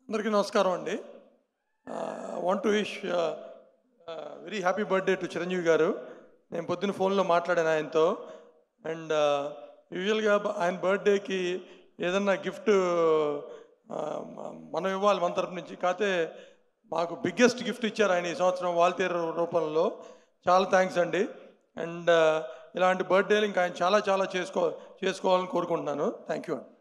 అందరికీ నమస్కారం అండి. Want to wish very happy birthday to Chiranjeevi garu. నేను పొద్దున్న ఫోన్లో మాట్లాడాను ఆయనతో. అండ్ యూజువల్గా ఆయన బర్త్డేకి ఏదన్నా గిఫ్ట్ మనం ఇవ్వాలి మన తరపు నుంచి. కాకపోతే మాకు బిగ్గెస్ట్ గిఫ్ట్ ఇచ్చారు ఆయన ఈ సంవత్సరం వాల్తీర్ రూపంలో. చాలా థ్యాంక్స్ అండి. అండ్ ఇలాంటి బర్త్డేలు ఇంకా ఆయన చాలా చేసుకోవాలని కోరుకుంటున్నాను. థ్యాంక్ యూ అండి.